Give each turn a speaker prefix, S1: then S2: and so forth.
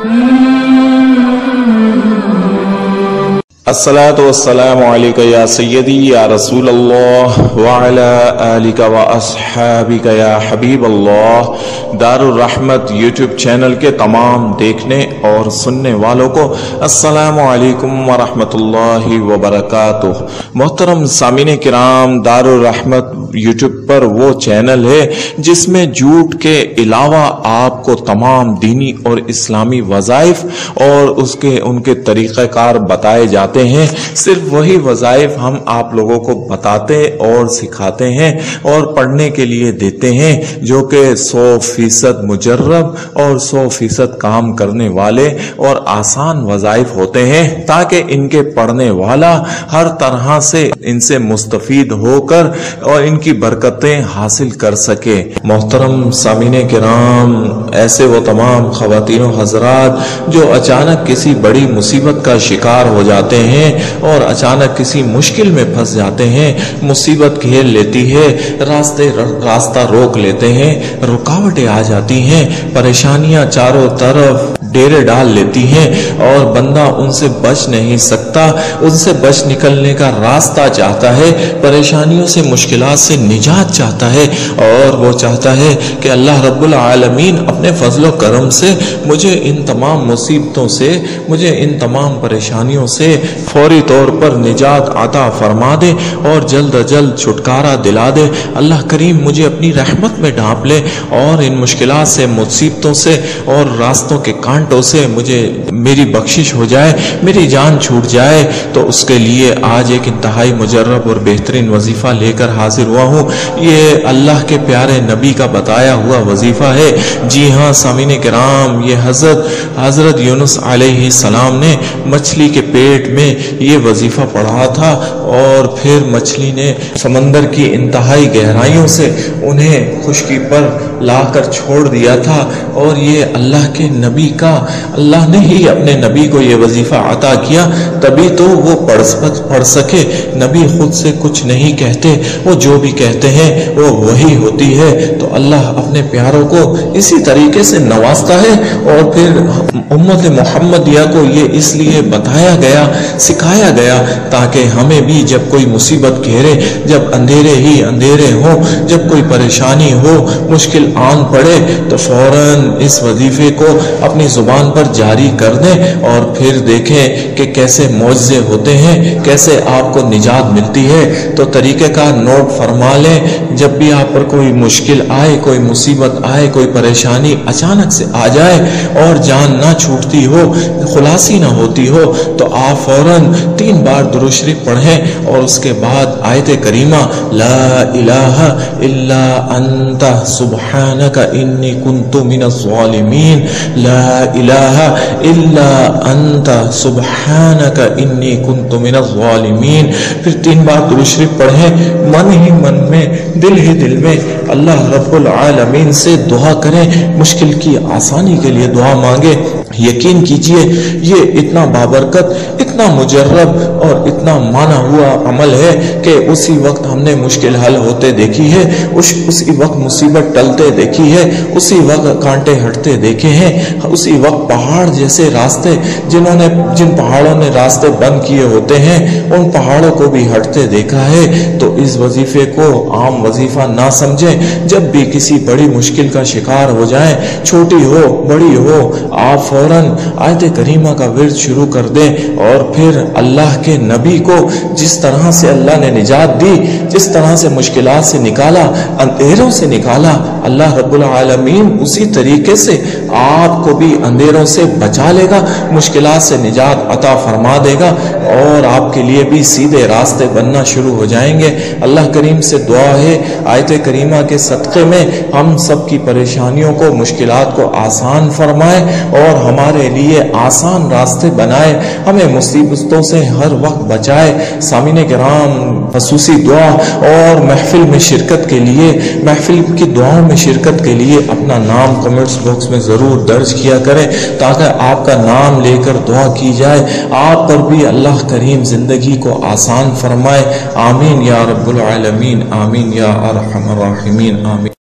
S1: الصلاۃ والسلام علیک یا سیدی یا رسول اللہ وعلی آلک و اصحابک یا حبیب اللہ۔ دار الرحمت یوٹیوب چینل کے تمام دیکھنے اور سننے والوں کو السلام علیکم ورحمۃ اللہ وبرکاتہ۔ محترم سامعین کرام، دار الرحمت یوٹیوب پر وہ چینل ہے جس میں جھوٹ کے علاوہ آپ کو تمام دینی اور اسلامی وظائف اور ان کے طریقہ کار بتائے جاتے ہیں۔ صرف وہی وظائف ہم آپ لوگوں کو بتاتے اور سکھاتے ہیں اور پڑھنے کے لیے دیتے ہیں، جو کہ 100% مجرب اور 100% کام کرنے والے اور آسان وظائف ہوتے ہیں، تاکہ ان کے پڑھنے والا ہر طرح سے ان سے مستفید ہو کر اور ان کی برکتیں حاصل کر سکے۔ محترم سامعین کرام، ایسے وہ تمام خواتین و حضرات جو اچانک کسی بڑی مصیبت کا شکار ہو جاتے ہیں اور اچانک کسی مشکل میں پھنس جاتے ہیں، مصیبت گھیر لیتی ہے، راستہ روک لیتے ہیں، رکاوٹیں آ جاتی ہیں، پریشانیاں چاروں طرف ڈیرے ڈال لیتی ہیں اور بندہ ان سے بچ نہیں سکتا، ان سے بچ نکلنے کا راستہ چاہتا ہے، پریشانیوں سے مشکلات سے نجات چاہتا ہے، اور وہ چاہتا ہے کہ اللہ رب العالمین اپنے فضل و کرم سے مجھے ان تمام مصیبتوں سے، مجھے ان تمام پریشانیوں سے فوری طور پر نجات عطا فرما دے اور جلد از جلد چھٹکارا دلا دے۔ اللہ کریم مجھے اپنی رحمت میں ڈھانپ لے اور ان مشکلات سے، مصیبتوں سے اور راستوں کے کانٹوں سے مجھے میری بخشش ہو جائے، میری جان چھوٹ جائے۔ تو اس کے لیے آج ایک انتہائی مجرب اور بہترین وظیفہ لے کر حاضر ہوا ہوں۔ یہ اللہ کے پیارے نبی کا بتایا ہوا وظیفہ ہے۔ جی ہاں سامعین کرام، یہ حضرت یونس علیہ السلام نے مچھلی کے پیٹ میں یہ وظیفہ پڑھا تھا، اور پھر مچھلی نے سمندر کی انتہائی گہرائیوں سے انہیں خشکی پر لا کر چھوڑ دیا تھا، اور یہ اللہ کے نبی کا، اللہ نے ہی اپنے نبی کو یہ وظیفہ عطا کیا، تبھی تو وہ پڑھ سکے۔ نبی خود سے کچھ نہیں کہتے، وہ جو بھی کہتے ہیں وہ وہی ہوتی ہے۔ تو اللہ اپنے پیاروں کو اسی طریقے سے نوازتا ہے، اور پھر امت محمدیہ کو یہ اس لیے بتایا گیا، سکھایا گیا، تاکہ ہمیں بھی جب کوئی مصیبت گھیرے، جب اندھیرے ہی اندھیرے ہوں، جب کوئی پریشانی ہو، مشکل آن پڑے، تو فوراً اس وظیفے کو اپنی زبان پر جاری کر دیں، اور پھر دیکھیں کہ کیسے معجزے ہوتے ہیں، کیسے آپ کو نجات ملتی ہے۔ تو طریقہ کا نوٹ فرما لیں، جب بھی آپ پر کوئی مشکل آئے، کوئی مصیبت آئے، کوئی پریشانی اچانک سے آ جائے اور جان نہ چھوٹتی ہو، خلاصی نہ ہوتی ہو، تو آپ فوراً 3 بار درود شریف پڑھیں، اور اس کے بعد آیت کریمہ لا الہ الا انت سبحانک انی کنت من الظالمین، لا الہ الا انت سبحانک انی کنت من الظالمین، پھر 3 بار درود شریف پڑھیں، من ہی من میں، دل ہی دل میں اللہ رب العالمین سے دعا کریں، مشکل کی آسانی کے لیے دعا مانگے۔ یقین کیجئے یہ اتنا بابرکت، اتنا مجرب اور اتنا مانا ہوا عمل ہے کہ اسی وقت ہم نے مشکل حل ہوتے دیکھی ہے، اسی وقت مصیبت ٹلتے دیکھی ہے، اسی وقت کانٹے ہٹتے دیکھے ہیں، اسی وقت پہاڑ جیسے راستے، جن پہاڑوں نے راستے بند کیے ہوتے ہیں، ان پہاڑوں کو بھی ہٹتے دیکھا ہے۔ تو اس وظیفے کو عام وظیفہ نہ سمجھیں، جب بھی کسی بڑی مشکل کا شکار ہو جائیں، چھوٹی ہو بڑی ہو، آپ فوراً آیت کریمہ کا ورد شروع کر دیں، اور پھر اللہ کے نبی کو جس طرح سے اللہ نے نجات دی، جس طرح سے مشکلات سے نکالا، اندھیروں سے نکالا، اللہ رب العالمین اسی طریقے سے آپ کو بھی اندھیروں سے بچا لے گا، مشکلات سے نجات عطا فرما دے گا، اور آپ کے لیے بھی سیدھے راستے بننا شروع ہو جائیں گے۔ اللہ کریم سے دعا ہے آیت کریمہ کے صدقے میں ہم سب کی پریشانیوں کو، مشکلات کو آسان فرمائے اور ہمارے لیے آسان راستے بنائے، ہمیں مصیبتوں سے ہر وقت بچائے۔ سامعین کرام، خصوصی دعا اور محفل میں شرکت کے لیے، محفل کی دعاؤں میں شرکت کے لیے اپنا نام کمنٹس باکس میں ضرور درج کیا کریں، تاکہ آپ کا نام لے کر دعا کی جائے، آپ پر بھی اللہ کریم زندگی کو آسان فرمائے۔ آمین یا رب العالمین، آمین یا ارحم الراحمین، آمین۔